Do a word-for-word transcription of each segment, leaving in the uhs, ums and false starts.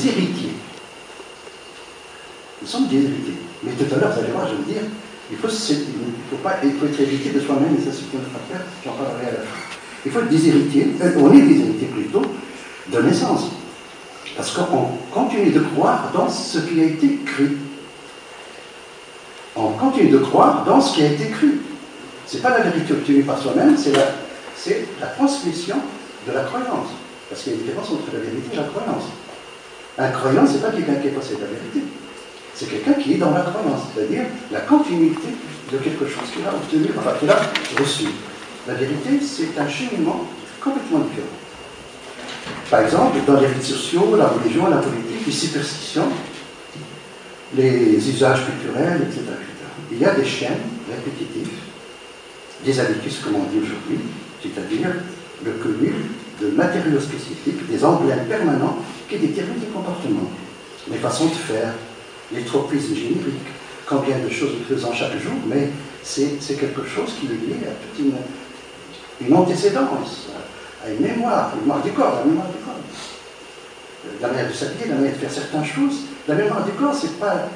des héritiers. Nous sommes des héritiers. Mais tout à l'heure, vous allez voir, je vais dire, il faut, il faut, pas, il faut être héritier de soi-même, et ça c'est une autre affaire, j'en parlerai à la fin. Il faut être des héritiers, euh, on est des héritiers plutôt, de naissance. Parce qu'on continue de croire dans ce qui a été cru. On continue de croire dans ce qui a été cru. Ce n'est pas la vérité obtenue par soi-même, c'est la, la transmission de la croyance. Parce qu'il y a une différence entre la vérité et la croyance. Un croyant, ce n'est pas quelqu'un qui est possède la vérité. C'est quelqu'un qui est dans la croyance, c'est-à-dire la continuité de quelque chose qu'il a obtenu, enfin qu'il a reçu. La vérité, c'est un cheminement complètement différent. Par exemple, dans les rites sociaux, la religion, la politique, les superstitions, les usages culturels, et cetera, et cetera. Il y a des chaînes répétitives, des habitus, comme on dit aujourd'hui, c'est-à-dire le cumul de matériaux spécifiques, des emblèmes permanents qui déterminent les comportements, les façons de faire, les tropismes génériques, combien de choses nous faisons chaque jour, mais c'est quelque chose qui est lié à toute une, une antécédence, à une mémoire, une mémoire du corps, la mémoire du corps. La manière de s'habiller, la manière de faire certaines choses. La mémoire du corps, c'est pas...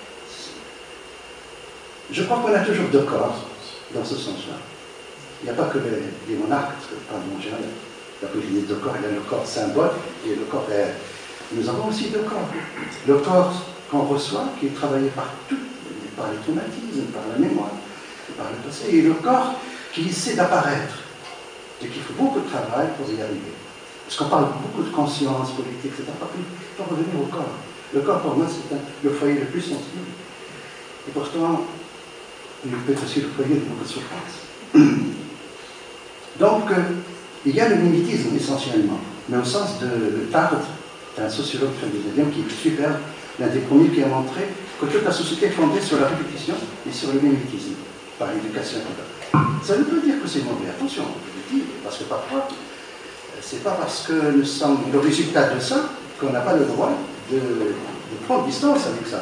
Je crois qu'on a toujours deux corps dans ce sens-là. Il n'y a pas que les, les monarques, parce que, pardon, en général, la politique des deux corps, il y a le corps symbole et le corps réel. Nous avons aussi deux corps. Le corps qu'on reçoit, qui est travaillé par tout, par les traumatismes, par la mémoire, par le passé, et le corps qui essaie d'apparaître, et qu'il faut beaucoup de travail pour y arriver. Parce qu'on parle beaucoup de conscience politique, et cetera. Il faut revenir au corps. Le corps, pour moi, c'est le foyer le plus sensible. Et pourtant, il peut être aussi le foyer de beaucoup de souffrance. Donc, euh, il y a le mimétisme essentiellement, mais au sens de Tarde, c'est un sociologue du dix-neuvième qui est super, l'un des premiers qui a montré que toute la société est fondée sur la répétition et sur le mimétisme, par l'éducation. Ça ne veut pas dire que c'est mauvais, attention, je le dis, parce que parfois, c'est pas parce que nous sommes le résultat de ça qu'on n'a pas le droit de, de prendre distance avec ça.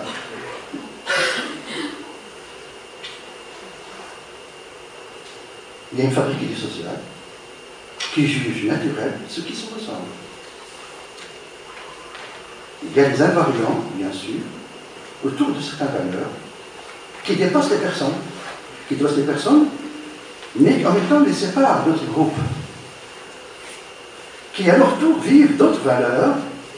Il y a une fabrique du social qui juge naturel ce qui se ressemble. Il y a des invariants, bien sûr, autour de certaines valeurs qui dépassent les personnes, qui dépassent les personnes, mais en même temps les séparent d'autres groupes, qui à leur tour vivent d'autres valeurs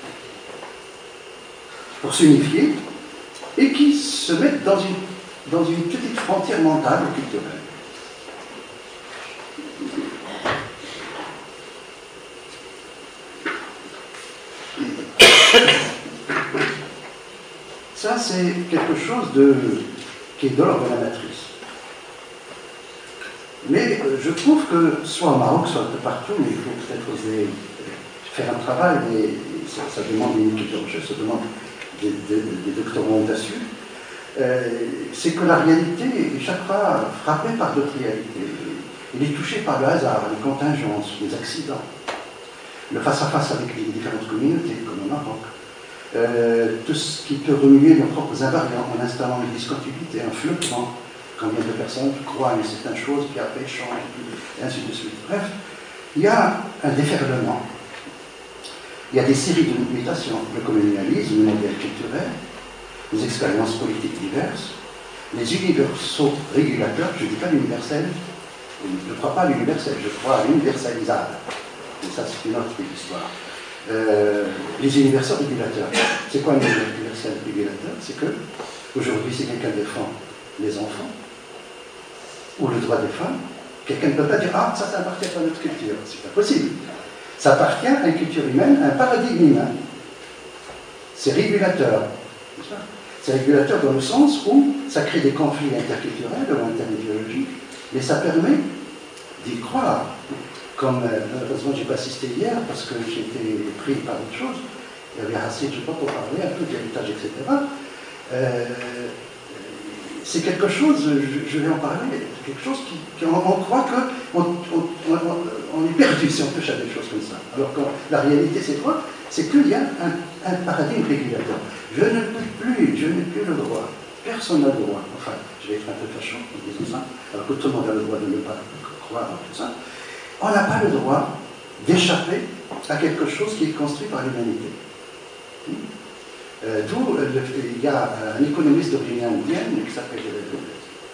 pour s'unifier et qui se mettent dans une, dans une petite frontière mentale ou culturelle. Ça, c'est quelque chose de, qui est de l'ordre de la matrice. Mais euh, je trouve que, soit au Maroc, soit un peu partout, mais il faut peut-être oser faire un travail, mais ça, ça demande une équipe de recherche, ça demande des, des, des doctorants dessus, euh, c'est que la réalité est chaque fois frappée par d'autres réalités. Il est touché par le hasard, les contingences, les accidents, le face-à-face avec les différentes communautés, comme au Maroc. Euh, tout ce qui peut remuer nos propres invariants en installant une discontinuité, un flottement. Combien de personnes croient à une certaine chose, puis après changent, et ainsi de suite. Bref, il y a un déferlement. Il y a des séries de mutations. Le colonialisme, le modèle culturel, les expériences politiques diverses, les universaux régulateurs, je ne dis pas l'universel, je ne crois pas à l'universel, je crois à l'universalisable. Et ça, c'est une autre histoire. Euh, les universaux régulateurs. C'est quoi un universel régulateur? C'est que, aujourd'hui, si quelqu'un défend les enfants, ou le droit des femmes, quelqu'un ne peut pas dire « Ah, ça, ça appartient à notre culture ». C'est pas possible. Ça appartient à une culture humaine, à un paradigme humain. C'est régulateur. C'est régulateur dans le sens où ça crée des conflits interculturels ou interidéologiques, mais ça permet d'y croire. Comme, euh, malheureusement, je n'ai pas assisté hier parce que j'ai été pris par autre chose. Il y avait assez, je ne sais pas, pour parler un peu d'héritage, et cetera. Euh, c'est quelque chose, je, je vais en parler, quelque chose qui, qui on, on croit qu'on on, on, on est perdu si on touche à des choses comme ça. Alors que la réalité, c'est quoi? C'est qu'il y a un, un paradigme régulateur. Je ne peux plus, je n'ai plus le droit. Personne n'a le droit. Enfin, je vais être un peu fâchant en disant ça, alors que tout le monde a le droit de ne pas croire en tout ça. On n'a pas le droit d'échapper à quelque chose qui est construit par l'humanité. Euh, D'où euh, il y a un économiste d'origine indienne qui s'appelle Deleuze.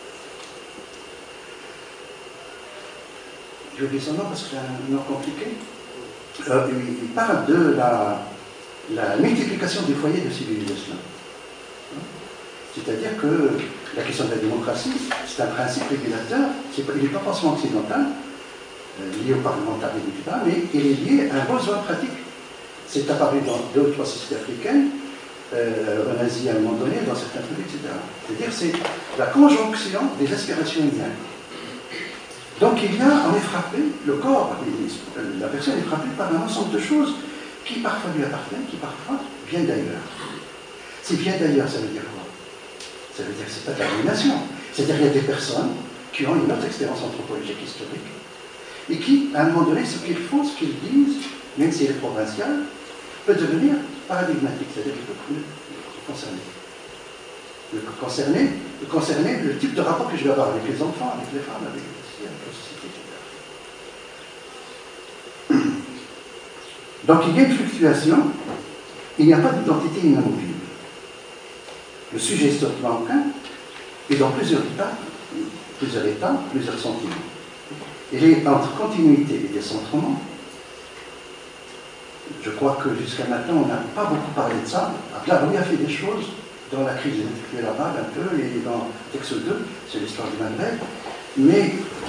J'ai oublié son nom parce que c'est un nom compliqué. Euh, il parle de la, la multiplication des foyers de civilisation. C'est-à-dire que la question de la démocratie, c'est un principe régulateur, il n'est pas forcément occidental, euh, lié au parlementarisme, et cetera, mais il est lié à un besoin pratique. C'est apparu dans deux ou trois sociétés africaines, euh, en Asie à un moment donné, dans certains trucs, et cetera. C'est-à-dire c'est la conjonction des aspirations humaines. Donc il y a, on est frappé, le corps, la personne est frappée par un ensemble de choses qui parfois lui appartiennent, qui parfois viennent d'ailleurs. Si vient d'ailleurs, ça veut dire quoi? Ça veut dire que c'est pas de la domination. C'est-à-dire qu'il y a des personnes qui ont une autre expérience anthropologique historique et qui, à un moment donné, ce qu'ils font, ce qu'ils disent, même si elle est provinciale, peut devenir paradigmatique, c'est-à-dire qu'il peut le concerner. Le concerner, le concerner le type de rapport que je vais avoir avec les enfants, avec les femmes, avec, avec la société, et cetera. Donc il y a une fluctuation, il n'y a pas d'identité inamovible. Le sujet historique marocain est dans plusieurs états, plusieurs états, plusieurs sentiments. Il est entre continuité et décentrement. Je crois que jusqu'à maintenant, on n'a pas beaucoup parlé de ça. Là, on a fait des choses dans la crise intellectuelle arabe un peu, et dans Texte deux, c'est l'histoire du Maghreb. Mais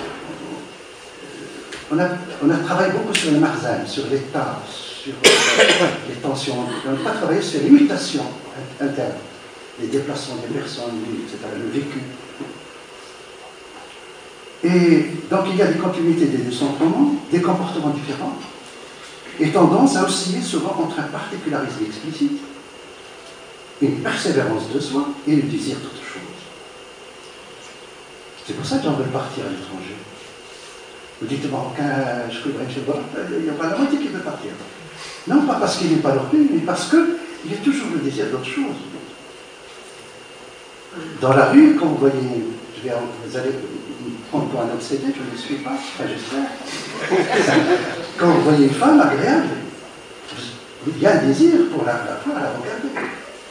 on a, on a travaillé beaucoup sur le Marzan, sur l'État, sur les tensions. On n'a pas travaillé sur les mutations internes, les déplacements des personnes, et cetera, le vécu. Et donc il y a des continuités, des décentrements, des comportements différents, et tendance à osciller souvent entre un particularisme explicite, une persévérance de soi et le désir d'autre chose. C'est pour ça que j'en veux partir à l'étranger. Vous dites, Marocain, je connais chez moi, il n'y a pas la moitié qui veut partir. Non, pas parce qu'il n'est pas leur pays, mais parce qu'il y a toujours le désir d'autre chose. Dans la rue, quand vous voyez, je vais, vous allez prendre pour un obsédé, je ne le suis pas, enfin j'espère. Quand vous voyez une femme agréable, il y a un désir pour la, la voir, la regarder.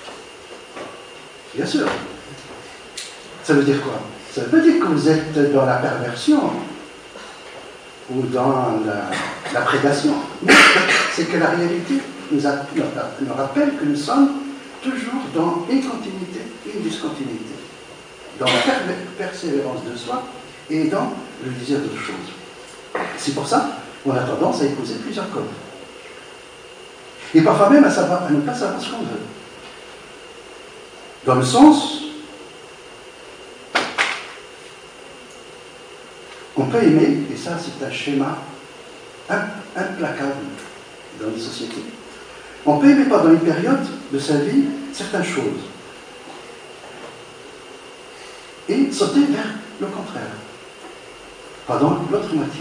Bien sûr. Ça veut dire quoi? Ça veut pas dire que vous êtes dans la perversion ou dans la, la prédation. Mais c'est que la réalité nous, a, nous rappelle que nous sommes toujours dans une continuité et une discontinuité. Dans la per persévérance de soi et dans le désir d'autre chose. C'est pour ça qu'on a tendance à épouser plusieurs codes. Et parfois même à, savoir, à ne pas savoir ce qu'on veut. Dans le sens, on peut aimer, et ça c'est un schéma implacable dans les sociétés, on peut aimer pendant une période de sa vie certaines choses et sauter vers le contraire, pendant l'autre moitié.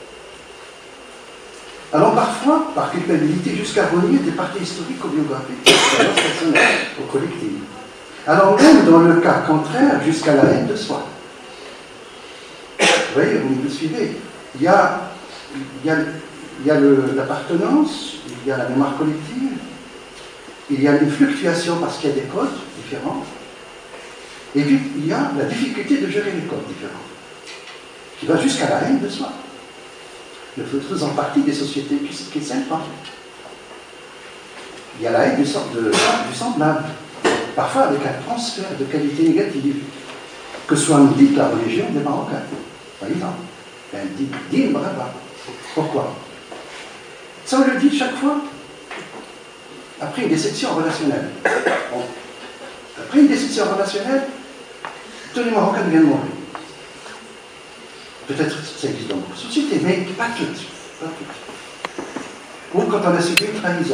Alors parfois, par culpabilité, jusqu'à renier des parties historiques ou biographiques, personnelles ou collectives. Alors même dans le cas contraire, jusqu'à la haine de soi. Vous voyez, vous me suivez. Il y a, il y a, il y a l'appartenance, il y a la mémoire collective, il y a une fluctuation parce qu'il y a des codes différents, et puis il y a la difficulté de gérer les codes différents, qui va jusqu'à la haine de soi. Nous faisons partie des sociétés qui ne s'aiment pas. Il y a la haine du, de, du semblable, parfois avec un transfert de qualité négative, que soit nous dit la religion des Marocains, par exemple. Elle dit, dit ne pas. Pourquoi? Ça, on le dit chaque fois après une déception relationnelle. Bon. Après une déception relationnelle, tous les Marocains viennent mourir. Peut-être ça existe dans beaucoup de sociétés, mais pas toutes. Pas toutes. Ou quand on a subi une trahison.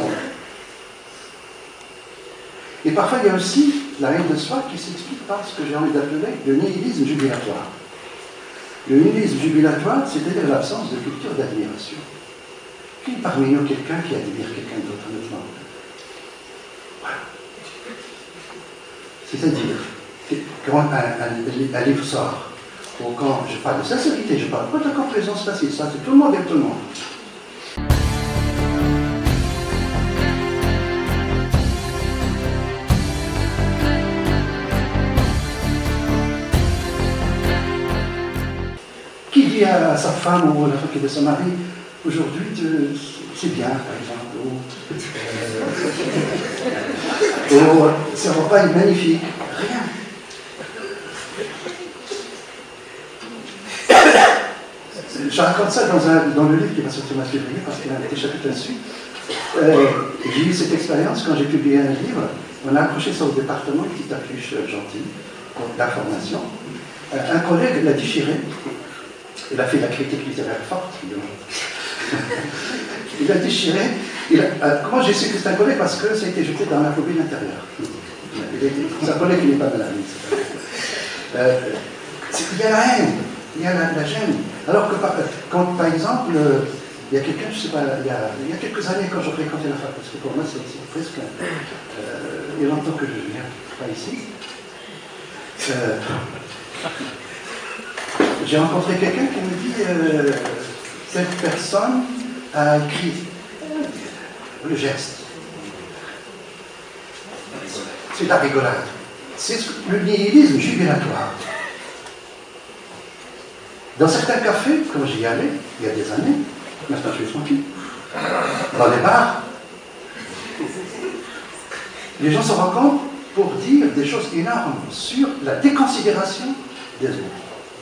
Et parfois, il y a aussi la haine de soi qui s'explique par ce que j'ai envie d'appeler le nihilisme jubilatoire. Le nihilisme jubilatoire, c'est-à-dire l'absence de culture d'admiration. Qui parmi nous quelqu'un qui admire quelqu'un d'autre, honnêtement? Voilà. C'est-à-dire, quand un, un, un livre sort, ou quand je parle de sincérité, je parle pas de la complaisance facile, ça c'est tout le monde et tout le monde. dit à sa femme ou à la femme qui est de son mari, aujourd'hui, c'est bien, par exemple, ou, euh, ou ce repas est magnifique. Rien. Je raconte ça dans, un, dans le livre qui va sortir au mois de février, parce qu'il y a des chapitres là-dessus. Euh, j'ai eu cette expérience quand j'ai publié un livre. On a accroché sur le département une petite affiche gentille d'information. Euh, un collègue l'a déchiré. Il a fait la critique littéraire forte. Il l'a déchiré. Il a, euh, comment j'ai su que c'est un collègue? Parce que ça a été jeté dans la poubelle intérieure. C'est un collègue qui n'est pas malade. Euh, il y a la haine, il y a la, la gêne. Alors que par, quand, par exemple, euh, il y a quelqu'un, je ne sais pas, il y a, il y a quelques années quand je fréquentais la fac, parce que pour moi c'est presque, euh, il y a longtemps que je viens, pas ici, euh, j'ai rencontré quelqu'un qui me dit, euh, cette personne a écrit le geste. C'est de la rigolade. C'est le nihilisme jubilatoire. Dans certains cafés, quand j'y allais, il y a des années, maintenant je suis tranquille, dans les bars, les gens se rencontrent pour dire des choses énormes sur la déconsidération des autres.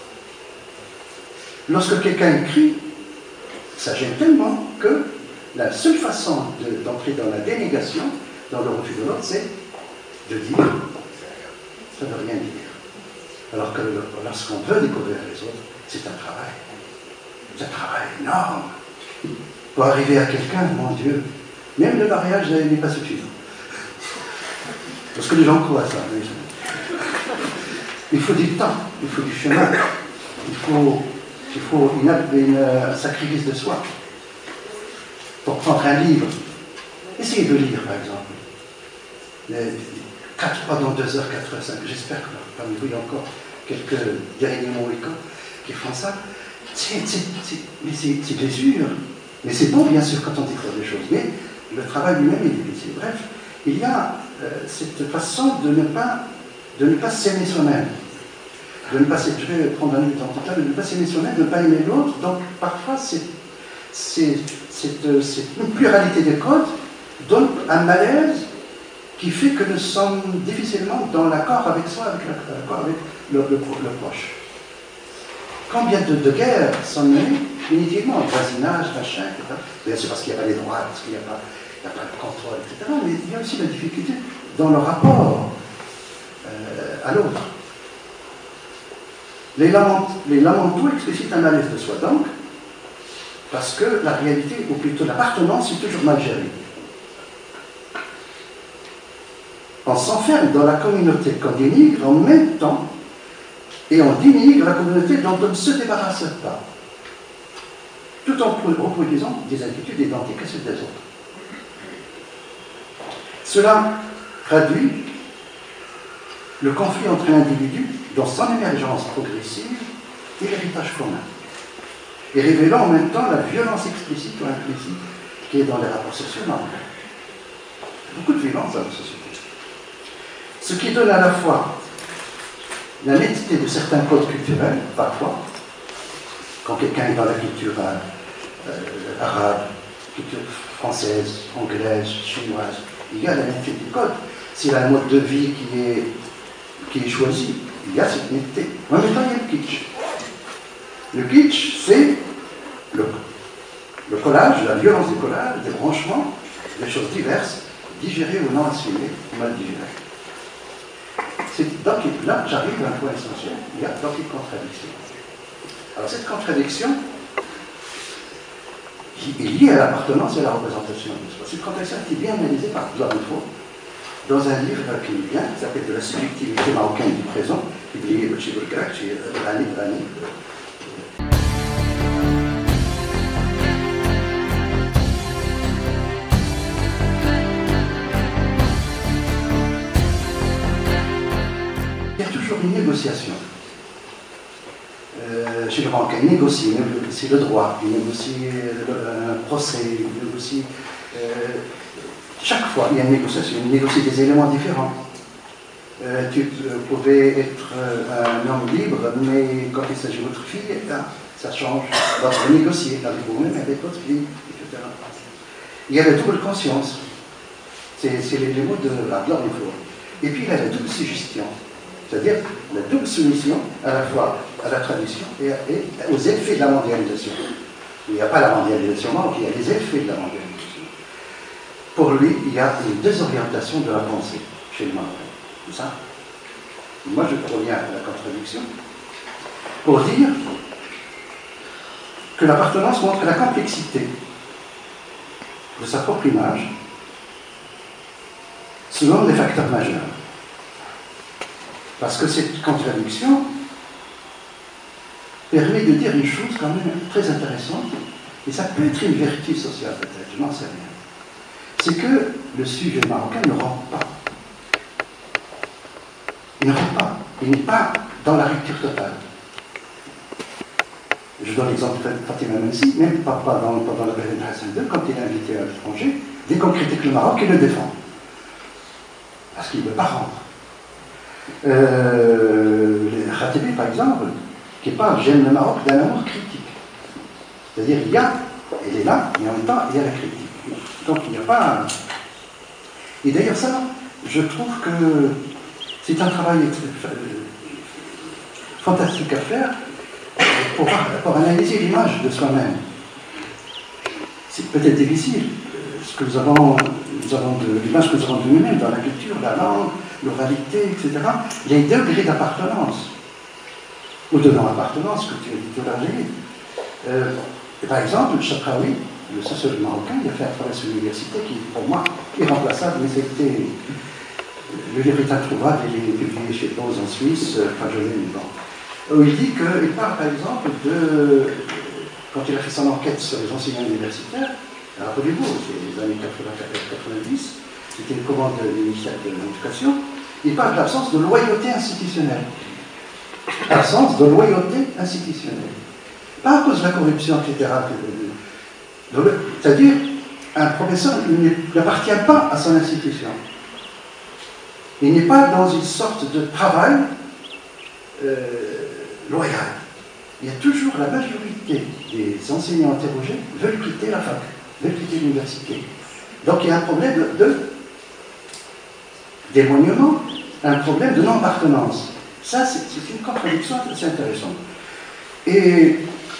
Lorsque quelqu'un écrit, ça gêne tellement que la seule façon d'entrer de, dans la dénégation, dans le refus de l'autre, c'est de dire, ça ne veut rien dire. Alors que lorsqu'on veut découvrir les autres, c'est un travail. C'est un travail énorme. Pour arriver à quelqu'un, mon Dieu, même le mariage n'est pas suffisant. Parce que les gens croient à ça. Il faut du temps, il faut du chemin, il faut, il faut une, une, un sacrifice de soi. Pour prendre un livre, essayez de lire par exemple. Les, quatre, pendant deux heures, quatre heures, cinq, j'espère que parmi vous il y a encore quelques derniers Mohicans qui font ça. C'est des ures. Mais c'est bon, bien sûr, quand on découvre des choses. Mais le travail lui-même est difficile. Bref, il y a euh, cette façon de ne pas, de ne pas s'aimer soi-même. De ne pas, je vais prendre un minute en total, de ne pas s'aimer soi-même, de ne pas aimer l'autre. Donc, parfois, cette, cette pluralité des codes donne un malaise qui fait que nous sommes difficilement dans l'accord avec soi, avec l'accord avec le, le, le proche. Combien de, de guerres sont menées inutilement, le voisinage, machin, et cetera. Bien sûr, parce qu'il n'y a pas les droits, parce qu'il n'y a, a pas le contrôle, et cetera. Mais il y a aussi la difficulté dans le rapport euh, à l'autre. Les, lament, les lamentaux explicitent un malaise de soi, donc, parce que la réalité, ou plutôt l'appartenance, est toujours mal gérée. On s'enferme dans la communauté qu'on dénigre en même temps, et on dénigre la communauté dont on ne se débarrasse pas, tout en reproduisant des attitudes identiques à celles des autres. Cela traduit le conflit entre l'individu dans son émergence progressive et l'héritage commun, et révélant en même temps la violence explicite ou implicite qui est dans les rapports sociaux normaux. Beaucoup de violence dans la société. Ce qui donne à la fois la netteté de certains codes culturels, parfois, quand quelqu'un est dans la culture euh, euh, arabe, culture française, anglaise, chinoise, il y a la netteté du code. S'il a un mode de vie qui est, qui est choisi, il y a cette netteté. En même temps, il y a le kitsch. Le kitsch, c'est le, le collage, la violence du collage, des branchements, des choses diverses, digérées ou non assumées, ou mal digérées. Donc là, j'arrive à un point essentiel, il y a donc une contradiction. Alors cette contradiction est liée à l'appartenance et à la représentation de soi. Cette contradiction est bien analysée par Blanco dans un livre qui est bien, qui s'appelle « De la subjectivité marocaine du présent », publié chez Boulgac, chez Rani Rani. Une négociation. Euh, chez le banquier, il négocie, il négocie le droit, il négocie le, un procès, il négocie. Euh, chaque fois, il y a une négociation, il négocie des éléments différents. Euh, tu euh, pouvais être euh, un homme libre, mais quand il s'agit de votre fille, ça change, on va négocier avec vous-même, avec votre vie, et cetera. Il y a la double conscience, c'est les, les mots de Adler. Et puis il y a la double suggestion, c'est-à-dire la double soumission à la fois à la tradition et, à, et aux effets de la mondialisation. Il n'y a pas la mondialisation, il y a les effets de la mondialisation. Pour lui, il y a une désorientation de la pensée chez le Marocain. C'est ça. Moi, je reviens à la contradiction pour dire que l'appartenance montre la complexité de sa propre image selon des facteurs majeurs. Parce que cette contradiction permet de dire une chose quand même très intéressante, et ça peut être une vertu sociale peut-être, je n'en sais rien. C'est que le sujet marocain ne rentre pas. Il ne rentre pas. Il n'est pas dans la rupture totale. Je donne l'exemple de Fatima Mensi, même pas, pas dans, pendant la période de Hassan deux, quand il est invité à l'étranger, dès qu'on critique le Maroc, il le défend. Parce qu'il ne veut pas rendre. Euh, Khatibi, par exemple, qui parle j'aime le Maroc d'un amour critique. C'est-à-dire, il y a, elle est là, mais en même temps, il y a la critique. Donc, il n'y a pas. Et d'ailleurs, ça, je trouve que c'est un travail fantastique à faire pour, pour analyser l'image de soi-même. C'est peut-être difficile. Ce que nous avons, nous avons de l'image que nous avons de nous-mêmes dans la culture, la langue, l'oralité, et cetera, les degrés d'appartenance, ou de non-appartenance, que tu as dit tout à l'heure. Euh, par exemple, Chakraoui, le sociologue marocain, il a fait un travail sur l'université qui, pour moi, est irremplaçable, mais c'était. Le livre est introuvable, il est publié chez Bose en Suisse, enfin je l'ai mis bon. Où il dit qu'il parle, par exemple, de. Quand il a fait son enquête sur les enseignants universitaires, rappelez-vous, c'est les années quatre-vingt-dix, c'était une commande du ministère de l'Éducation, il parle de l'absence de loyauté institutionnelle. Absence de loyauté institutionnelle. Pas à cause de la corruption, et cetera. C'est-à-dire, un professeur n'appartient pas à son institution. Il n'est pas dans une sorte de travail euh, loyal. Il y a toujours la majorité des enseignants interrogés veulent quitter la fac, veulent quitter l'université. Donc il y a un problème de, de d'éloignement, un problème de non-appartenance. Ça, c'est une contradiction assez intéressante. Et,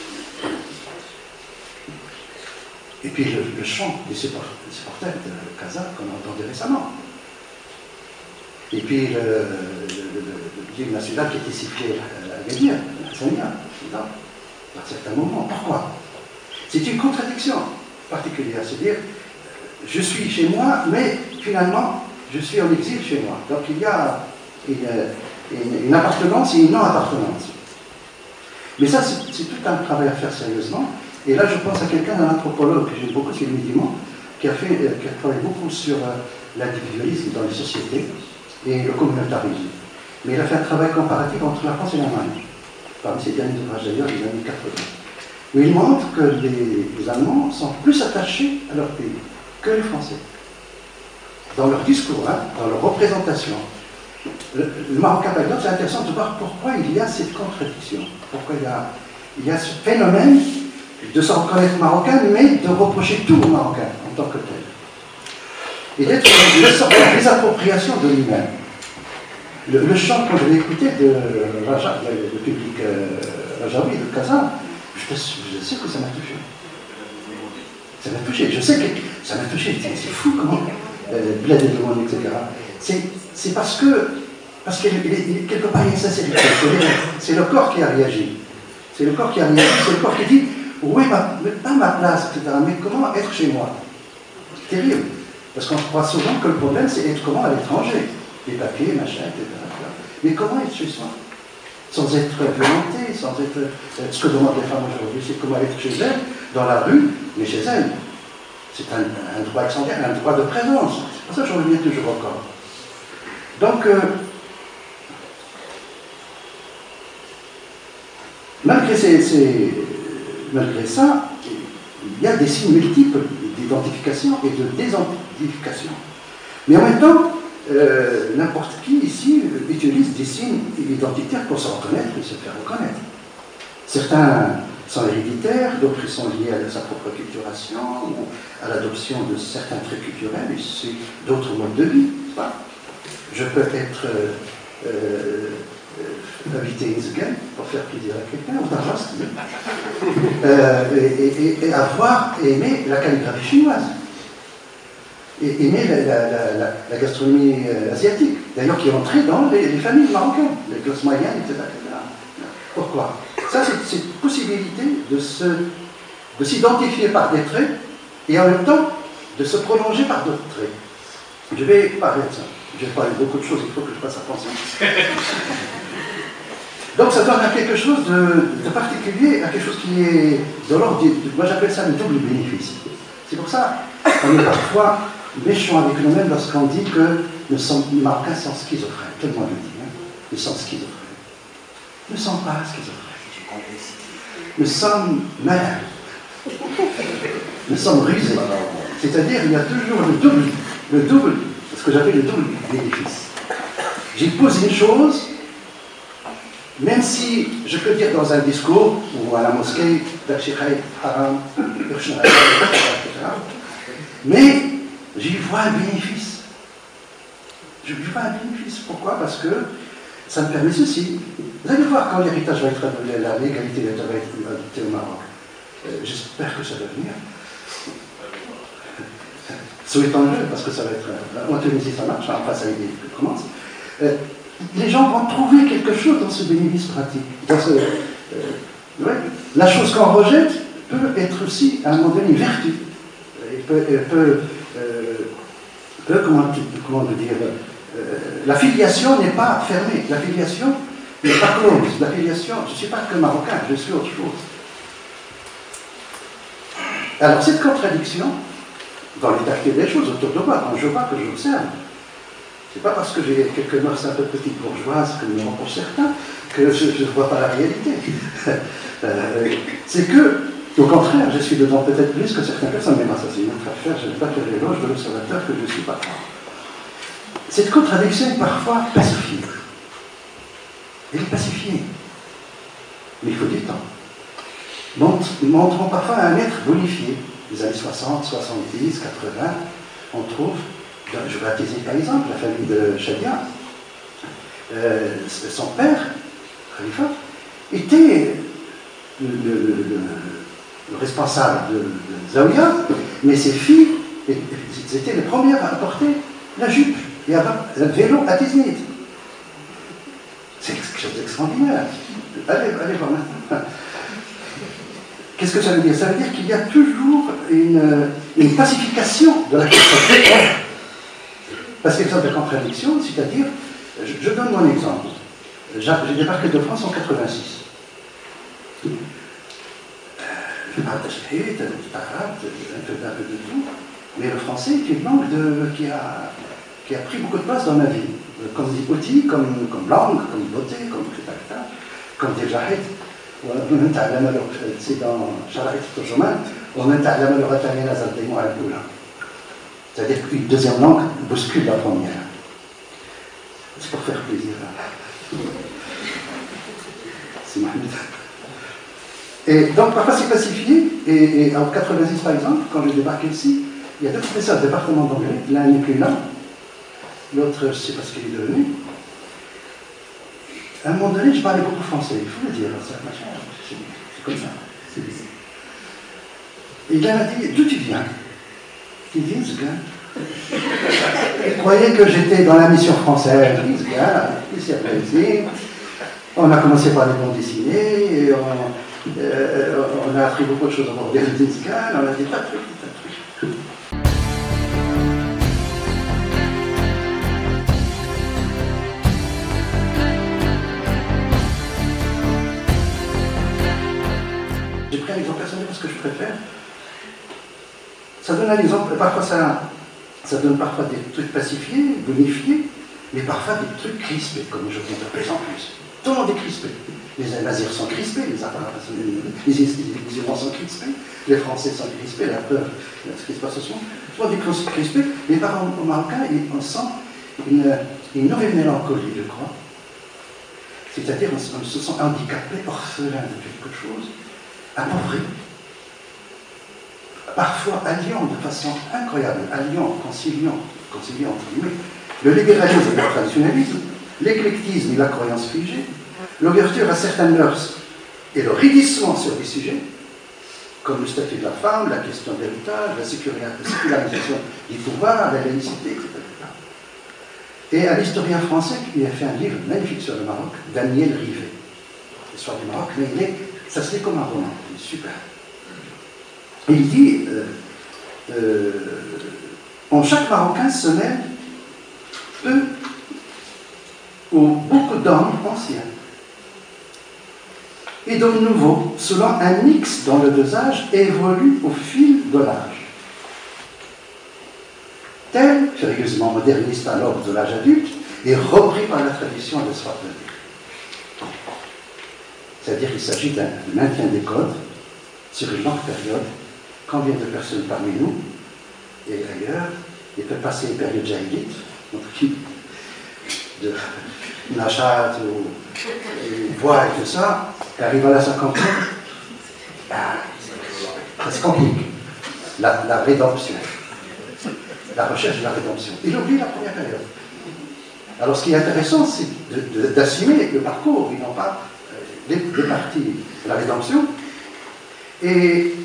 et puis le, le chant des supporters de Casa qu'on a entendu récemment. Et puis le, le, le, le livre national qui était sifflé à Gadir, à Sania, par certains moments. Pourquoi? C'est une contradiction particulière, c'est-à-dire je suis chez moi, mais finalement je suis en exil chez moi. Donc il y a une, une, une appartenance et une non-appartenance. Mais ça, c'est tout un travail à faire sérieusement. Et là, je pense à quelqu'un, un anthropologue que j'aime beaucoup, c'est Louis Dumont, qui a, fait, qui a travaillé beaucoup sur l'individualisme dans les sociétés et le communautarisme. Mais il a fait un travail comparatif entre la France et l'Allemagne. Parmi ses derniers ouvrages d'ailleurs, des années quatre-vingt. Où il montre que les, les Allemands sont plus attachés à leur pays que les Français. Dans leur discours, hein, dans leur représentation. Le, le Marocain, par exemple, c'est intéressant de voir pourquoi il y a cette contradiction. Pourquoi il y a, il y a ce phénomène de se reconnaître marocain, mais de reprocher tout aux Marocains en tant que tel. Et d'être une sorte de désappropriation de lui-même. Le, le chant que je l'ai écouté de Raja, le public euh, Rajaoui de Casa, je, je sais que ça m'a touché. Ça m'a touché, je sais que ça m'a touché, c'est fou comment, euh, Bled et Demone, et cetera. C'est parce que, parce qu'il est quelque part il y a une sincérité, c'est le corps qui a réagi. C'est le corps qui a réagi, c'est le corps qui dit, oui, ma, pas ma place, et cetera, mais comment être chez moi? C'est terrible, parce qu'on croit souvent que le problème c'est être comment à l'étranger, les papiers, machin, et cetera. Mais comment être chez soi? Sans être violenté, sans être... Ce que demandent les femmes aujourd'hui, c'est comment être chez elles, dans la rue, mais chez elles. C'est un, un droit excentrique, un droit de présence. C'est pour ça que je reviens toujours encore. Donc, euh, malgré, ces, ces, malgré ça, il y a des signes multiples d'identification et de désidentification. Mais en même temps, euh, n'importe qui ici utilise des signes identitaires pour se reconnaître et se faire reconnaître. Certains sont héréditaires, d'autres sont liés à sa propre culturation, ou à l'adoption de certains traits culturels, et c'est d'autres modes de vie. Pas. Je peux être euh, euh, habité Innsbruck pour faire plaisir à quelqu'un, ou d'Arras, euh, et, et, et avoir aimé la calligraphie chinoise, et aimer la, la, la, la gastronomie asiatique, d'ailleurs qui est entrée dans les, les familles marocaines, les classes moyennes, et cetera et cetera. Pourquoi? Ça, c'est cette possibilité de se, de s'identifier par des traits et en même temps de se prolonger par d'autres traits. Je vais parler de ça. Je vais parler de beaucoup de choses, il faut que je fasse attention. Donc ça donne à quelque chose de, de particulier, à quelque chose qui est de l'ordre du... Moi j'appelle ça le double bénéfice. C'est pour ça qu'on est parfois méchant avec nous-mêmes lorsqu'on dit que nous sommes Marocains sont schizophrènes. Tout le monde le dit, hein. Nous sommes schizophrènes. Nous ne sommes pas schizophrènes. Nous sommes malins. Nous sommes rusés. C'est-à-dire il y a toujours le double, le double, ce que j'appelle le double bénéfice. J'épouse une chose, même si je peux dire dans un discours ou à la mosquée, haram, et cetera, mais j'y vois un bénéfice. Je lui vois un bénéfice. Pourquoi? Parce que ça me permet ceci. Vous allez voir quand l'héritage va être adopté, la légalité va être adoptée au Maroc. Euh, J'espère que ça va venir. Souhaitons-le, parce que ça va être. En Tunisie, ça marche, enfin, ça commence. Euh, les gens vont trouver quelque chose dans ce bénéfice pratique. Dans ce, euh, ouais, la chose qu'on rejette peut être aussi, à un moment donné, une vertu. Elle peut, elle peut, euh, peut comment, comment dire, euh, la filiation n'est pas fermée. La filiation n'est pas close. La filiation, je ne suis pas que marocain, je suis autre chose. Alors, cette contradiction, dans l'état actuel des choses autour de moi, quand je vois, que j'observe, c'est pas parce que j'ai quelques mœurs un peu petites bourgeoises, comme pour certains, que je ne vois pas la réalité. euh, c'est que, au contraire, je suis dedans peut-être plus que certaines personnes, mais moi, ça c'est une autre affaire, je ne vais pas faire l'éloge de l'observateur que je ne suis pas. Cette contradiction est parfois pacifiée. Elle est pacifiée. Mais il faut du temps. Montrons parfois un être bonifié. Les années soixante, soixante-dix, quatre-vingts, on trouve, je vais attiser par exemple la famille de Chadia, euh, son père, Khalifa, était le, le, le, le responsable de, de Zawiya, mais ses filles étaient les premières à apporter la jupe et à le vélo à Tiznit. C'est quelque chose d'extraordinaire. Allez, allez voir maintenant. Qu'est-ce que ça veut dire? Ça veut dire qu'il y a toujours une, une pacification de la question. Parce qu'il y a une sorte de contradiction, c'est-à-dire, je, je donne mon exemple. J'ai débarqué de France en quatre-vingt-six. Je parle d'ashkéit, d'arabe, un peu, un peu de tout, mais le français est une langue de, qui, a, qui a pris beaucoup de place dans ma vie. Comme outil, comme, comme langue, comme beauté, comme comme déjà c'est dans Sharaït Tojoman, on entend le Rotamina Zaldemo à la Goula. C'est-à-dire qu'une deuxième langue bouscule la première. C'est pour faire plaisir. C'est Mohamed. Et donc, parfois c'est pacifié, et, et en quatre-vingt-six par exemple, quand je débarque ici, il y a deux professeurs de département d'anglais, l'un n'est plus là, l'autre, je ne sais pas ce qu'il est devenu. À un moment donné, je parlais beaucoup français, il faut le dire, c'est comme ça. Et il m'a dit, d'où tu viens? Il dit, Innsbruck. Il croyait que j'étais dans la mission française, Innsbruck, ici à Brésil. On a commencé par les bandes dessinées, et on, euh, on a appris beaucoup de choses à bord d'Innsbruck, on a dit tas de trucs, tas de trucs. J'ai pris un exemple personnel parce que je préfère. Ça donne un exemple, parfois ça, ça donne parfois des trucs pacifiés, bonifiés, mais parfois des trucs crispés, comme je viens de plus en plus. Tout le monde est crispé. Les Nazirs sont crispés, les Arabes, les musulmans sont crispés, les Français sont crispés, la peur, ce qui se passe au moment. Tout le monde est crispé, mais par exemple au Marocain, on sent une, une nouvelle mélancolie, je crois. C'est-à-dire, on, on se sent handicapé, orphelin de quelque chose. appauvri, parfois alliant de façon incroyable, alliant, conciliant, conciliant entre guillemets, le libéralisme et le traditionnalisme, l'éclectisme et la croyance figée, l'ouverture à certaines mœurs et le raidissement sur des sujets, comme le statut de la femme, la question de l'héritage, la sécularisation du pouvoir, la laïcité, et cetera. Et à l'historien français qui a fait un livre magnifique sur le Maroc, Daniel Rivet, l'histoire du Maroc, mais il est, ça se lit comme un roman, il est super. Et il dit, euh, euh, en chaque Marocain se mêle peu ou beaucoup d'hommes anciens et d'hommes nouveaux, selon un mix dont le dosage évolue au fil de l'âge. Tel, furieusement moderniste à l'ordre de l'âge adulte, est repris par la tradition de l'histoire de vie. C'est-à-dire qu'il s'agit d'un maintien des codes sur une longue période. Combien de personnes parmi nous et ailleurs, il peut passer une période jahilite, de Nachat ou voix et tout ça, et arrive à la cinquantaine, ça se complique. La, la rédemption, la recherche de la rédemption. Il oublie la première période. Alors ce qui est intéressant, c'est d'assumer le parcours, et non pas euh, les, les parties de la rédemption. Et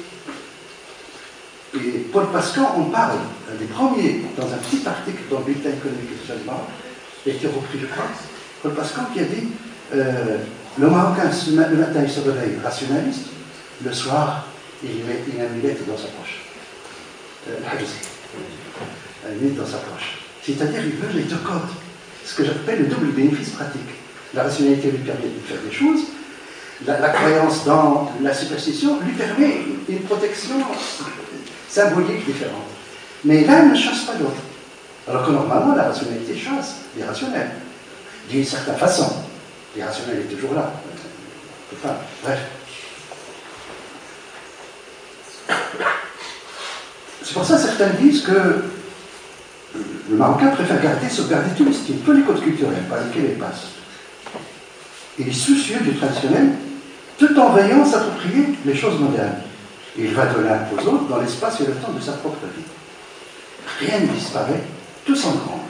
Et Paul Pascan en parle, un des premiers, dans un petit article dans le Bulletin économique et social du Maroc, et qui est repris, je crois, Paul Pascan qui a dit euh, le Marocain, le matin, il se réveille rationaliste, le soir, il met une amulette dans sa poche. Euh, une amulette dans sa poche. C'est-à-dire, il veut les deux codes, ce que j'appelle le double bénéfice pratique. La rationalité lui permet de faire des choses, la, la croyance dans la superstition lui permet une protection symbolique différente. Mais l'un ne chasse pas l'autre. Alors que normalement, la rationalité chasse l'irrationnel. D'une certaine façon. L'irrationnel est toujours là. Enfin, bref. C'est pour ça que certains disent que le Marocain préfère garder, sauvegarder tous les styles, tous les codes culturels par lesquels il passe. Il est soucieux du traditionnel, tout en veillant à s'approprier les choses modernes. Il va de l'un aux autres dans l'espace et le temps de sa propre vie. Rien ne disparaît, tout s'engrange.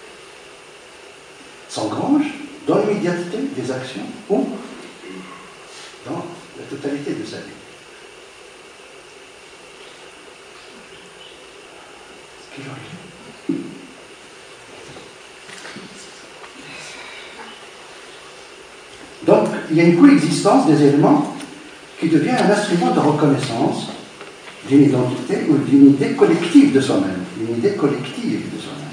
S'engrange dans l'immédiateté des actions ou dans la totalité de sa vie. Ce qui est Donc, il y a une coexistence des éléments qui devient un instrument de reconnaissance d'une identité ou d'une idée collective de soi-même, une idée collective de soi-même.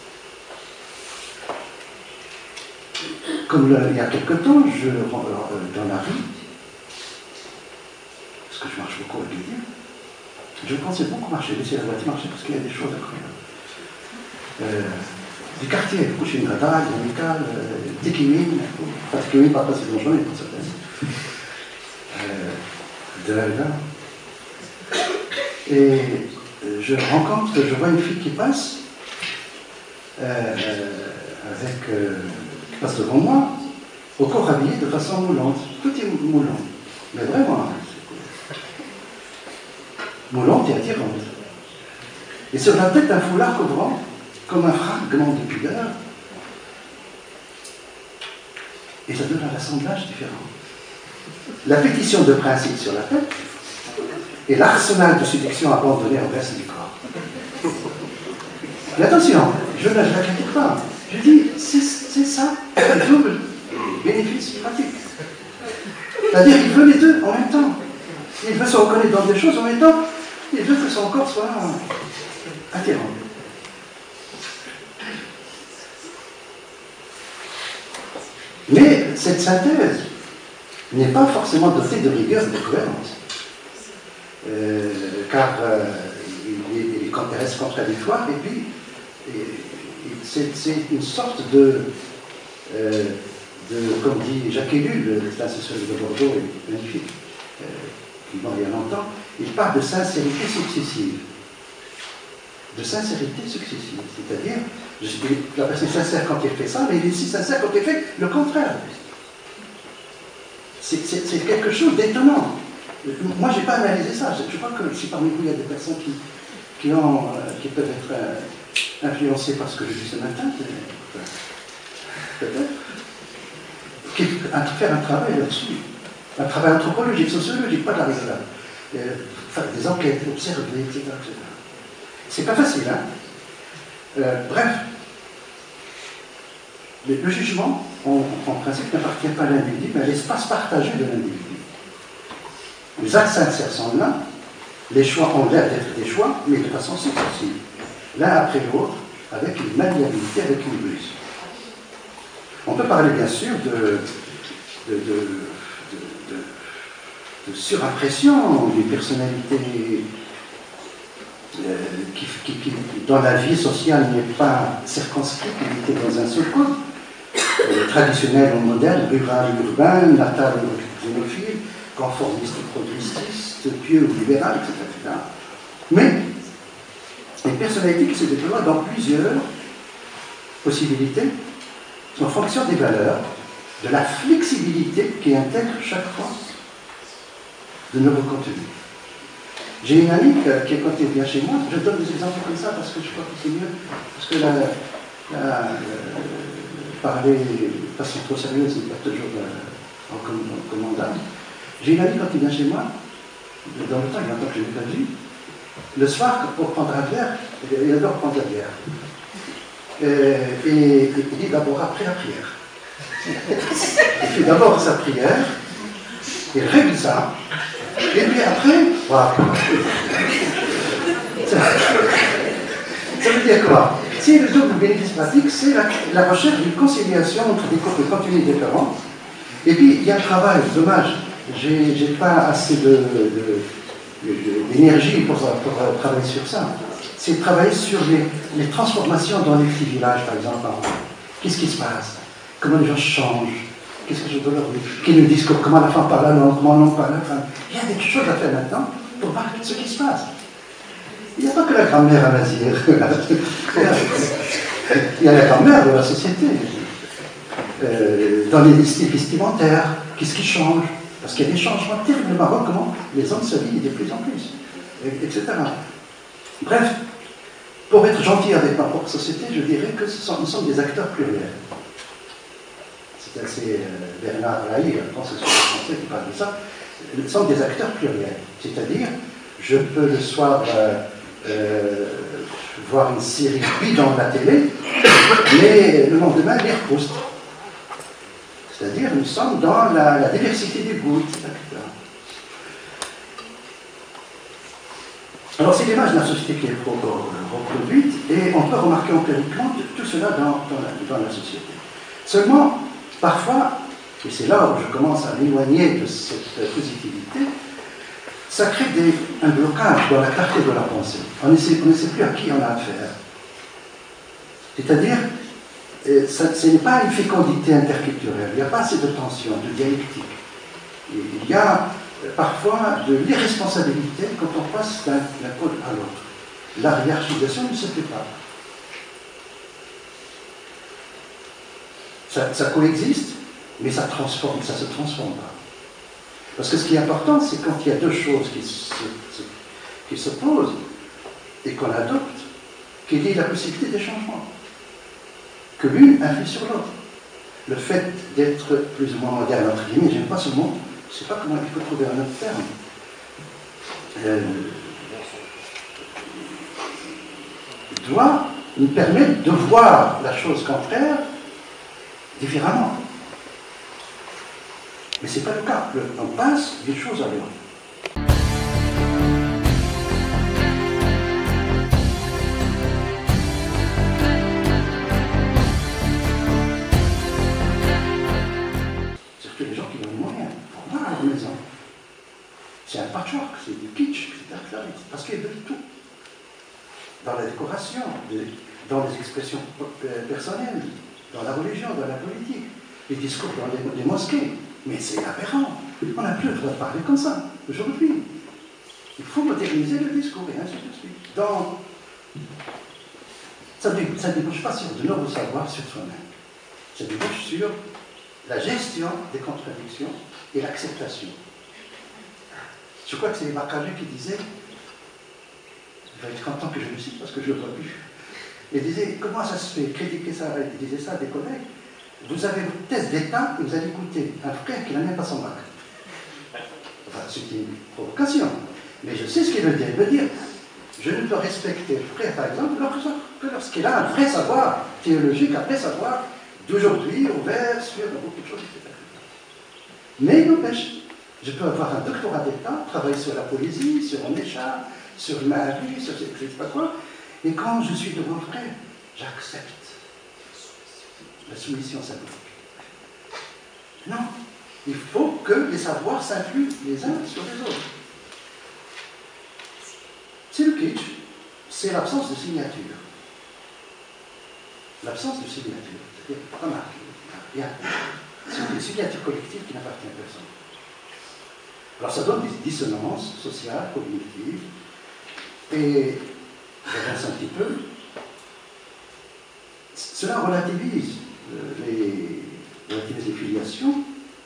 Comme le, il y a quelque temps, je, dans la rue, parce que je marche beaucoup avec les livres, je pensais beaucoup marcher, laisser la voiture marcher parce qu'il y a des choses incroyables. Euh, du quartier, Kouchin-Gradal, Yamikal, Tikimin, pas Tikimin, pas pas si dangereux, mais pour certaines. De là, là. Et je rencontre, je vois une fille qui passe, euh, avec, euh, qui passe devant moi, au corps habillé de façon moulante. Tout est moulant, mais vraiment, moulante et attirante. Et sur la tête, un foulard couvrant, comme un fragment de pudeur, et ça donne un assemblage différent. La pétition de principe sur la tête et l'arsenal de séduction abandonné au reste du corps. Mais attention, je ne la critique pas. Je dis, c'est ça, le double bénéfice pratique. C'est-à-dire qu'il veut les deux en même temps. Il veut se reconnaître dans des choses en même temps, il veut que son corps soit attirant. Mais cette synthèse n'est pas forcément dotée de rigueur et de cohérence. Euh, car euh, il, il, il reste contradictoire, et puis c'est une sorte de, euh, de, comme dit Jacques Ellul, un sociologue de Bordeaux, magnifique, euh, qui est mort il y a longtemps, il parle de sincérité successive. De sincérité successive, c'est-à-dire, la personne est sincère quand elle fait ça, mais il est aussi sincère quand elle fait le contraire. C'est quelque chose d'étonnant. Moi, je n'ai pas analysé ça. Je crois que si parmi vous, il y a des personnes qui, qui, ont, euh, qui peuvent être euh, influencées par ce que je dis ce matin, peut-être, qui faire un travail là-dessus. Un travail anthropologique, sociologique, pas de la rigolade. Euh, faire des enquêtes, observer, et cetera et cetera. C'est pas facile, hein. Euh, bref, le, le jugement, en, en principe, n'appartient pas à l'individu, mais à l'espace partagé de l'individu. Les actes sincères sont là, les choix ont l'air d'être des choix, mais de façon successive, l'un après l'autre, avec une maniabilité, avec une ruse. On peut parler bien sûr de, de, de, de, de, de surimpression d'une personnalité euh, qui, qui, qui, dont la vie sociale n'est pas circonscrite, limitée dans un seul code, euh, traditionnel ou moderne, rural ou urbain, natal ou xénophile, conformiste ou progressiste, pieux ou libéral, et cetera, et cetera. Mais une personnalité qui se déploie dans plusieurs possibilités en fonction des valeurs, de la flexibilité qui intègre chaque fois de nouveaux contenus. J'ai une amie qui, quand elle vient chez moi, je donne des exemples comme ça parce que je crois que c'est mieux, parce que la, la, la, parler de façon trop sérieuse n'est pas toujours euh, recommandable. J'ai une amie quand il vient chez moi, dans le temps, il y a longtemps que je ne l'ai pas vu, le soir, pour prendre un verre, il adore prendre la bière. Euh, et il dit d'abord après la prière. Il fait d'abord sa prière, il règle ça, et puis après, wow. ça, ça veut dire quoi? Si le double bénéfice pratique, c'est la, la recherche d'une conciliation entre des cours de contenus différents. Et puis, il y a un travail, dommage, j'ai pas assez d'énergie pour, pour travailler sur ça. C'est travailler sur les, les transformations dans les petits villages, par exemple. Qu'est-ce qui se passe? Comment les gens changent? Qu'est-ce que je dois leur dire? Quel est le discours? Comment la femme parle la langue? Comment l'homme parle la femme? Il y a des choses à faire maintenant pour voir ce qui se passe. Il n'y a pas que la grand-mère à dire. Il y a la grand-mère de la société. Euh, dans les styles vestimentaires, qu'est-ce qui change? Parce qu'il y a des changements terriblement marrants, comment les hommes s'habillent de plus en plus, et cetera. Bref, pour être gentil avec ma propre société, je dirais que ce sont, nous sommes des acteurs pluriels. C'est assez euh, Bernard Lahire, je pense que c'est le français qui parle de ça. Nous sommes des acteurs pluriels. C'est-à-dire, je peux le soir euh, euh, voir une série bidon à la télé, mais le lendemain lire Proust. C'est-à-dire, nous sommes dans la, la diversité des goûts, et cetera. Alors, c'est l'image de la société qui est reproduite, et on peut remarquer empiriquement tout cela dans, dans, la, dans la société. Seulement, parfois, et c'est là où je commence à m'éloigner de cette positivité, ça crée des, un blocage dans la clarté de la pensée. On ne sait, on ne sait plus à qui on a affaire. C'est-à-dire, ce n'est pas une fécondité interculturelle, il n'y a pas assez de tension, de dialectique. Il y a parfois de l'irresponsabilité quand on passe d'un pôle à l'autre. La hiérarchisation ne se fait pas. Ça, ça coexiste, mais ça transforme, ça ne se transforme pas. Parce que ce qui est important, c'est quand il y a deux choses qui se, qui se posent et qu'on adopte, qu'il y ait la possibilité des changements. Que l'une influe sur l'autre. Le fait d'être plus ou moins moderne, entre guillemets, j'aime pas ce mot, je ne sais pas comment il faut trouver un autre terme. Euh, doit nous permettre de voir la chose contraire différemment. Mais ce n'est pas le cas. On passe d'une chose à l'autre. Surtout les gens qui ont les moyens pour voir leur maison. C'est un patchwork, c'est du kitsch, et cetera. Parce qu'il y a de tout. Dans la décoration, dans les expressions personnelles, dans la religion, dans la politique, les discours dans les, les mosquées. Mais c'est aberrant. On n'a plus le droit de parler comme ça, aujourd'hui. Il faut moderniser le discours, et ainsi de suite. Donc, ça ne débouche pas sur de nouveaux savoirs sur soi-même. Ça débouche sur la gestion des contradictions et l'acceptation. Je crois que c'est Baccarat qui disait, je vais être content que je le cite parce que je ne le vois plus, il disait, comment ça se fait, critiquer ça, il disait ça à des collègues, vous avez votre test d'État et vous allez écouter un frère qui n'a même pas son bac. Enfin, c'est une provocation. Mais je sais ce qu'il veut dire. Il veut dire, je ne peux respecter le frère, par exemple, que lorsqu'il a un vrai savoir théologique, un vrai savoir d'aujourd'hui, ouvert sur beaucoup de choses, et cetera. Mais il n'empêche, je peux avoir un doctorat d'État, travailler sur la poésie, sur mon écharpe, sur ma vie, sur je ne sais pas quoi, et quand je suis devant le frère, j'accepte la soumission symbolique. Non, il faut que les savoirs s'influent les uns sur les autres. C'est le kitsch, c'est l'absence de signature. L'absence de signature, c'est-à-dire, remarque, il y a une signature collective qui n'appartient à personne. Alors ça donne des dissonances sociales, cognitives, et j'avance un petit peu, cela relativise les, relativise les filiations,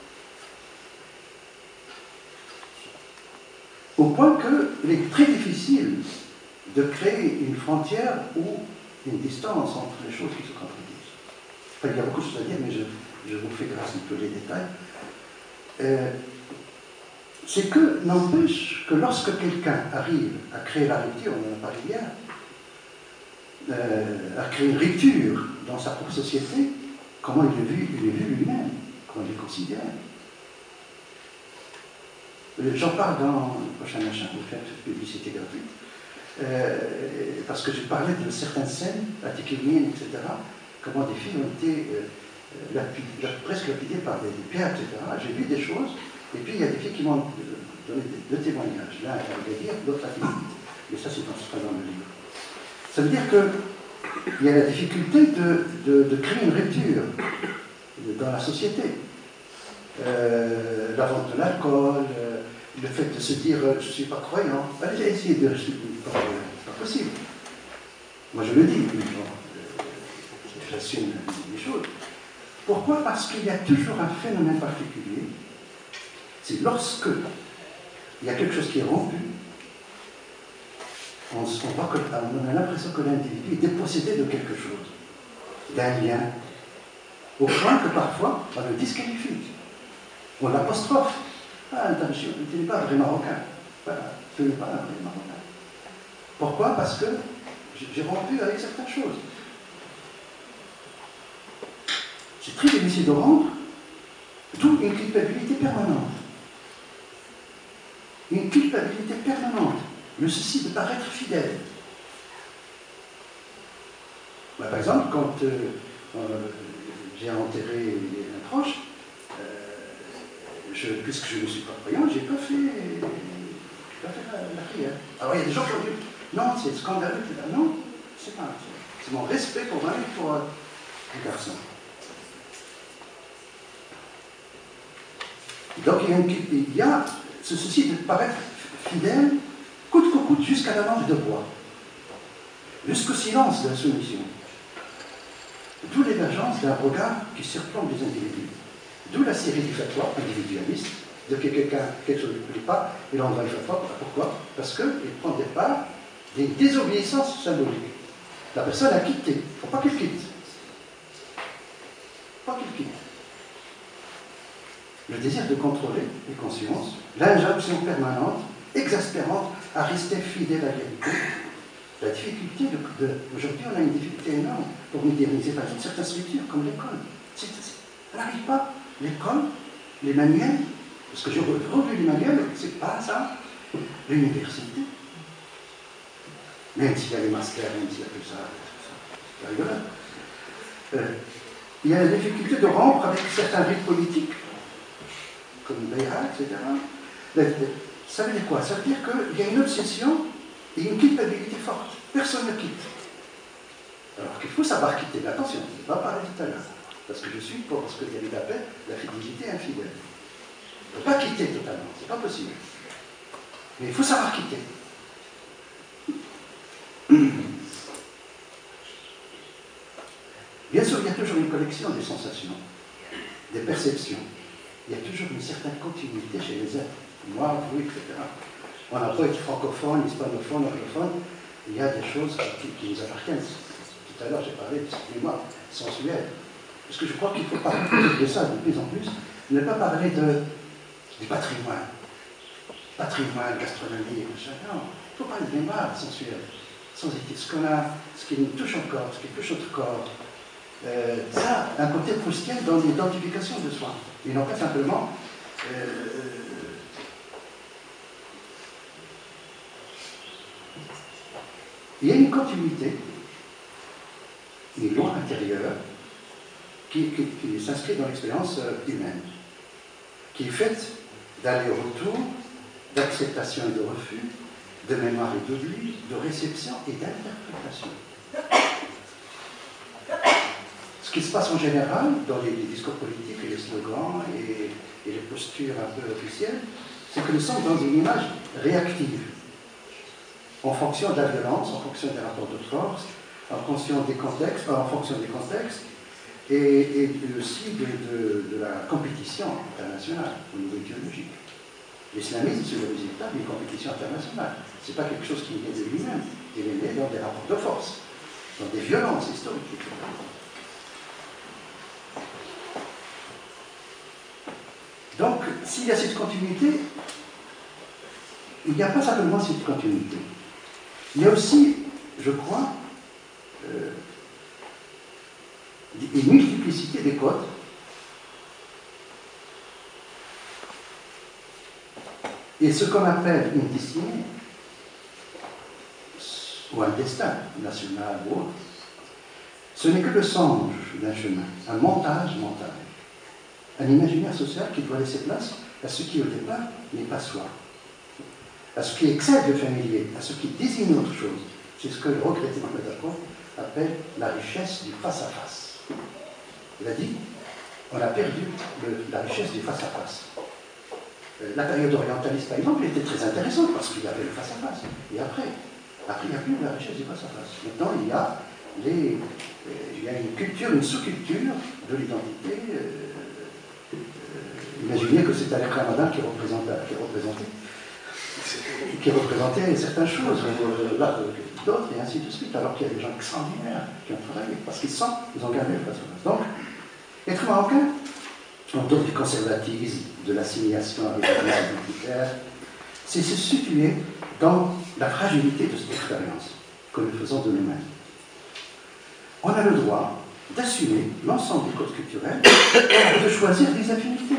au point qu'il est très difficile de créer une frontière ou une distance entre les choses qui se contredisent. Enfin, il y a beaucoup de choses à dire, mais je, je vous fais grâce un peu les détails. Euh, C'est que, n'empêche que lorsque quelqu'un arrive à créer la rupture, on en a parlé hier, euh, à créer une rupture dans sa propre société, comment il est vu, il est vu lui-même, comment il est considéré. J'en parle dans le prochain machin, vous faites cette publicité gratuite, euh, parce que j'ai parlé de certaines scènes, particulières, et cetera, comment des filles ont été euh, lapidées, presque lapidées par des, des pierres, et cetera. J'ai vu des choses, et puis il y a des filles qui m'ont donné deux témoignages. L'un a le dire, l'autre a dit. Mais ça, c'est dans, dans le livre. Ça veut dire qu'il y a la difficulté de, de, de créer une rupture dans la société. Euh, la vente de l'alcool, euh, le fait de se dire euh, je ne suis pas croyant. Allez, essayez de. C'est pas, pas possible. Moi, je le dis, mais bon, euh, j'assume les choses. Pourquoi? Parce qu'il y a toujours un phénomène particulier. C'est lorsque il y a quelque chose qui est rompu, on, on, voit que, on a l'impression que l'individu est dépossédé de quelque chose, d'un lien, au point que parfois on le disqualifie, on l'apostrophe. Ah, attention, tu n'es pas un vrai Marocain. Voilà, tu n'es pas un vrai Marocain. Pourquoi? Parce que j'ai rompu avec certaines choses. C'est très difficile de rompre, d'où une culpabilité permanente. Une culpabilité permanente, le souci de paraître fidèle. Bah, par exemple, quand euh, euh, j'ai enterré un proche, euh, je, puisque je ne suis pas croyant, je n'ai pas fait, pas fait la, la prière. Alors il y a des gens qui ont dit, non, c'est scandaleux. Non, c'est pas. C'est mon respect pour moi et pour euh, les garçons. Donc il y a, une, il y a ce souci de paraître fidèle, coûte que coûte, jusqu'à la langue de bois, jusqu'au silence de la soumission. D'où l'émergence d'un regard qui surplombe les individus. D'où la série du fatwa individualiste, de que quelqu'un, quelque chose ne lui plaît pas, il envoie le fatwa. Pourquoi? Parce qu'il prend des parts des désobéissances symboliques. La personne a quitté, il ne faut pas qu'elle quitte. Il ne faut pas qu'elle quitte. Le désir de contrôler les consciences, l'injonction permanente, exaspérante, à rester fidèle à la vérité. La difficulté de, de aujourd'hui, on a une difficulté énorme pour moderniser par exemple certaines structures comme l'école. Ça n'arrive pas. L'école, les manuels, parce que j'ai revu les manuels, c'est pas ça. L'université, même s'il y a les masters, même s'il y a tout ça, c'est rigolo. Euh, il y a la difficulté de rompre avec certains rites politiques, comme Bayra, et cetera. Ça veut dire quoi? Ça veut dire qu'il y a une obsession et une culpabilité forte. Personne ne quitte. Alors qu'il faut savoir quitter. Mais attention, je ne vais pas parler tout à l'heure. Parce que je suis pour ce que David appelle la fidélité infidèle. On ne peut pas quitter totalement, c'est pas possible. Mais il faut savoir quitter. Bien sûr, il y a toujours une collection des sensations, des perceptions. Il y a toujours une certaine continuité chez les êtres. Moi, vous, et cetera. On n'a pas été francophone, hispanophone, anglophone. Il y a des choses qui, qui nous appartiennent. Tout à l'heure, j'ai parlé de cette mémoire sensuelle. Parce que je crois qu'il faut parler de ça de plus en plus. Ne pas parler de, du patrimoine. Patrimoine, gastronomie, machin. Non, il faut parler de mémoire sensuelle. Sans hésiter. Ce qu'on a, ce qui nous touche encore, ce qui touche notre corps. Euh, ça, un côté proustien dans l'identification de soi. Et non pas simplement. Euh, il y a une continuité, une loi intérieure qui, qui, qui s'inscrit dans l'expérience humaine, qui est faite d'aller-retour, d'acceptation et de refus, de mémoire et d'oubli, de réception et d'interprétation. Ce qui se passe en général dans les, les discours politiques et les slogans et, et les postures un peu officielles, c'est que nous sommes dans une image réactive, en fonction de la violence, en fonction des rapports de force, en fonction des contextes, en fonction des contextes, et, et aussi de, de, de la compétition internationale au niveau idéologique. L'islamisme, c'est le résultat d'une compétition internationale. Ce n'est pas quelque chose qui est né de lui-même, il est né dans des rapports de force, dans des violences historiques. Donc, s'il y a cette continuité, il n'y a pas simplement cette continuité. Il y a aussi, je crois, euh, une multiplicité des codes et ce qu'on appelle une destinée ou un destin national ou autre, ce n'est que le songe d'un chemin, un montage mental, un imaginaire social qui doit laisser place à ce qui au départ n'est pas soi, à ce qui excède le familier, à ce qui désigne autre chose. C'est ce que le regretté Mohamed Akrof appelle la richesse du face-à-face. Il a dit, on a perdu le, la richesse du face-à-face. Euh, la période orientaliste, par exemple, était très intéressante parce qu'il y avait le face-à-face. Et après, après, il n'y a plus la richesse du face-à-face. Maintenant, il y a, les, euh, il y a une culture, une sous-culture de l'identité. Euh, euh, imaginez que c'est Alec Ramadan qui représentait, qui représentait qui représentait certaines choses, euh, là, d'autres, et ainsi de suite, alors qu'il y a des gens extraordinaires qui ont travaillé, parce qu'ils sont, ils ont gardé le face-à-face. Donc, être marocain, autour du conservatisme, de l'assimilation avec la race identitaire, c'est se situer dans la fragilité de cette expérience que nous faisons de nous-mêmes. On a le droit d'assumer l'ensemble du code culturel et de choisir des affinités,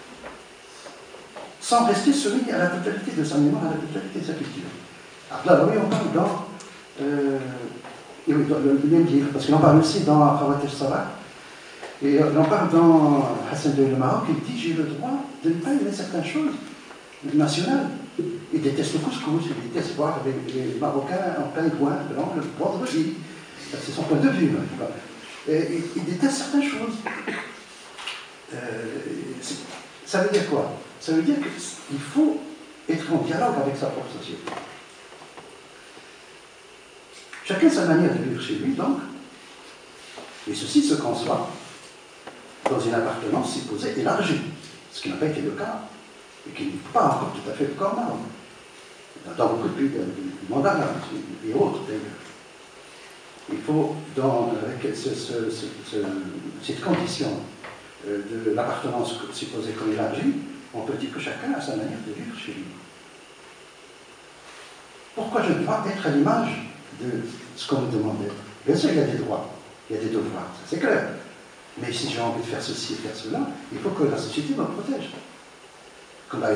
sans rester soumis à la totalité de sa mémoire, à la totalité de sa culture. Alors là, oui, on parle dans, euh, et oui, dans le même livre, parce qu'on en parle aussi dans Khawat el-Salah, et on en parle dans Hassan de le Maroc, il dit j'ai le droit de ne pas aimer certaines choses nationales. Il déteste le couscous, il déteste voir les, les Marocains en pingouin blanc le vendredi. C'est son point de vue. Et il, il déteste certaines choses. Euh, ça veut dire quoi? Ça veut dire qu'il faut être en dialogue avec sa propre société. Chacun sa manière de vivre chez lui, donc, et ceci se conçoit dans une appartenance supposée élargie, ce qui n'a pas été le cas, et qui n'est pas encore tout à fait le cas là, dans beaucoup de pays du mandat et autres d'ailleurs. Il faut, dans avec ce, ce, ce, ce, cette condition de l'appartenance supposée comme élargie, on peut dire que chacun a sa manière de vivre chez lui. Pourquoi je dois être à l'image de ce qu'on me demandait? Bien sûr, il y a des droits, il y a des devoirs, ça c'est clair. Mais si j'ai envie de faire ceci et faire cela, il faut que la société me protège. Comme la...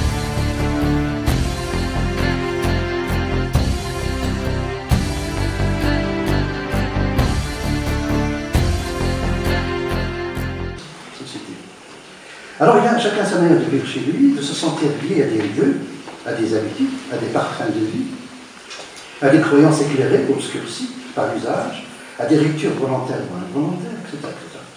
Alors il y a chacun sa manière de vivre chez lui, de se sentir lié à des lieux, à des habitudes, à des parfums de vie, à des croyances éclairées, obscurcies par l'usage, à des ruptures volontaires ou involontaires, et cetera, et cetera.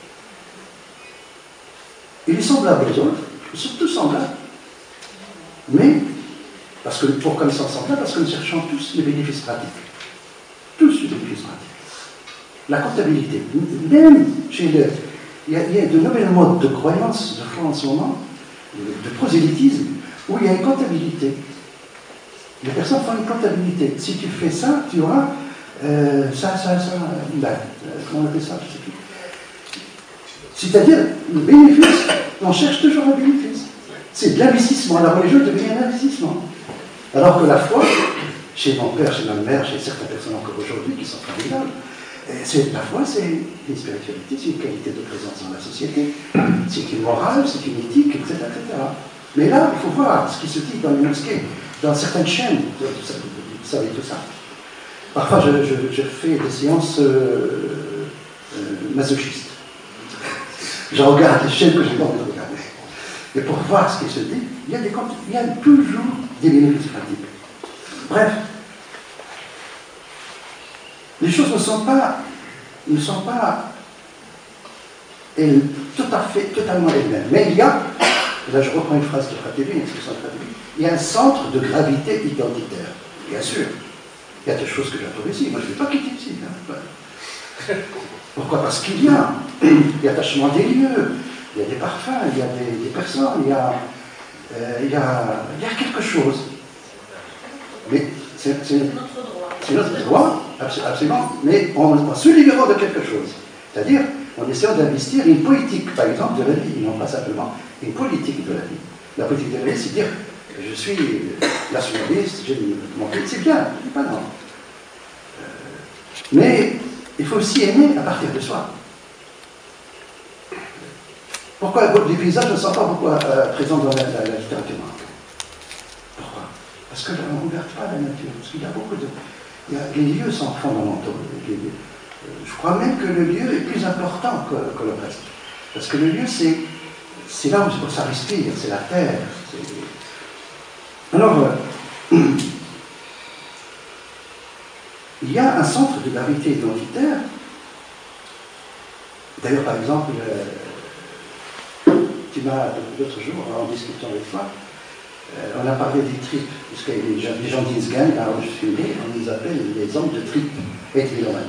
Il est semblable aux autres, ils sont tous semblables. Mais, parce que, pourquoi ils sont semblables? Parce que nous cherchons tous les bénéfices pratiques. Tous les bénéfices pratiques. La comptabilité, même chez les... Il y, a, il y a de nouvelles modes de croyance, de foi en ce moment, de, de prosélytisme, où il y a une comptabilité Les personnes font une comptabilité. Si tu fais ça, tu auras euh, ça, ça, ça, là, comment on appelle ça, je sais plus. C'est-à-dire, le bénéfice, on cherche toujours un bénéfice. C'est de l'investissement. La religion devient un investissement. Alors que la foi, chez mon père, chez ma mère, chez certaines personnes encore aujourd'hui qui sont formidables, c'est, la foi, c'est une spiritualité, c'est une qualité de présence dans la société, c'est une morale, c'est une éthique, et cetera, et cetera. Mais là, il faut voir ce qui se dit dans les mosquées, dans certaines chaînes, vous savez tout ça. Parfois, je, je, je fais des séances euh, euh, masochistes. Je regarde les chaînes que j'ai pas envie de regarder. Et pour voir ce qui se dit, il y a, des, il y a toujours des bénéfices pratiques. Bref, les choses ne sont pas, ne sont pas elles, tout à fait, totalement elles-mêmes. Mais il y a, là je reprends une phrase de Fratelli, une expression de Fratelli, il y a un centre de gravité identitaire, bien sûr. Il y a des choses que j'attends ici, moi je ne vais pas quitter ici. Hein. Pourquoi? Parce qu'il y a l'attachement des lieux, il y a des parfums, il y a des, des personnes, il y a, euh, il, y a, il y a quelque chose. Mais c'est notre droit. C'est notre droit, absolument, mais en, en se libérant de quelque chose. C'est-à-dire, en essayant d'investir une politique, par exemple, de la vie, non pas simplement une politique de la vie. La politique de la vie, c'est dire, je suis nationaliste, j'ai mon pays, c'est bien, je ne dis pas non. Euh, mais il faut aussi aimer à partir de soi. Pourquoi les paysages ne sont pas beaucoup euh, présents dans la, la, la littérature? Pourquoi? Parce qu'on ne regarde pas la nature, parce qu'il y a beaucoup de... Il y a, les lieux sont fondamentaux. Les, les, je crois même que le lieu est plus important que, que le reste. Parce que le lieu, c'est là où ça respire, c'est la terre. Alors, euh, il y a un centre de gravité identitaire. D'ailleurs, par exemple, euh, tu m'as, l'autre jour, en discutant avec toi, euh, on a parlé des tripes, parce que les gens, les gens disent gang, là où je suis né, on les appelle les hommes de tripes, et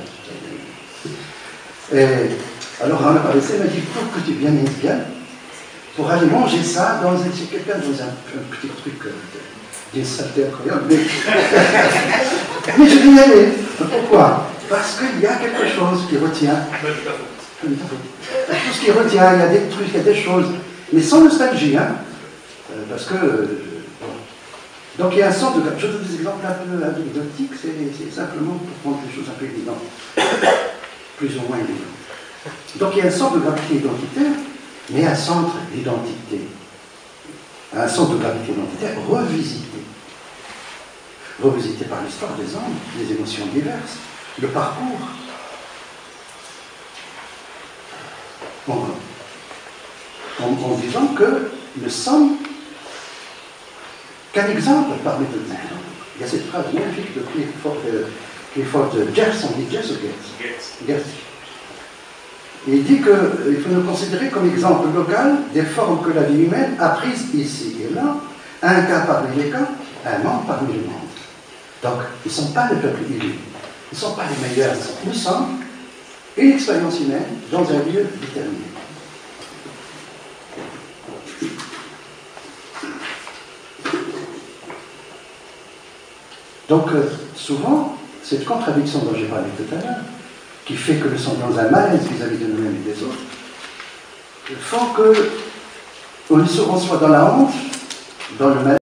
alors on a parlé de ça, il m'a dit, pour que tu viennes bien, pour aller manger ça dans un, c'est quelqu'un dans un, un petit truc euh, d'une saleté incroyable, mais, mais je vais y aller. Pourquoi? Parce qu'il y a quelque chose qui retient. Tout ce qui retient, il y a des trucs, il y a des choses, mais sans nostalgie, hein, parce que... Euh, donc il y a un sens de... Je donne des exemples un peu anecdotiques, c'est simplement pour prendre des choses un peu évidentes, plus ou moins évidentes. Donc il y a un centre de gravité identitaire, mais un centre d'identité, un centre de gravité identitaire revisité. Revisité par l'histoire des hommes, des émotions diverses, le parcours. En, en, en disant que nous sommes qu'un exemple parmi d'autres exemples. Il y a cette phrase magnifique de Clifford, de, Clifford de Gerson, on dit Jess ou Gertz? Gertz. Il dit qu'il faut nous considérer comme exemple local des formes que la vie humaine a prises ici et là, un cas parmi les cas, un monde parmi les mondes. Donc, ils ne sont pas le peuple élu, ils ne sont pas les meilleurs, nous sommes une expérience humaine dans un lieu déterminé. Donc, euh, souvent, cette contradiction dont j'ai parlé tout à l'heure, qui fait que nous sommes dans un malaise vis-à-vis de nous-mêmes et des autres, font qu'on soit dans la honte, dans le malaise.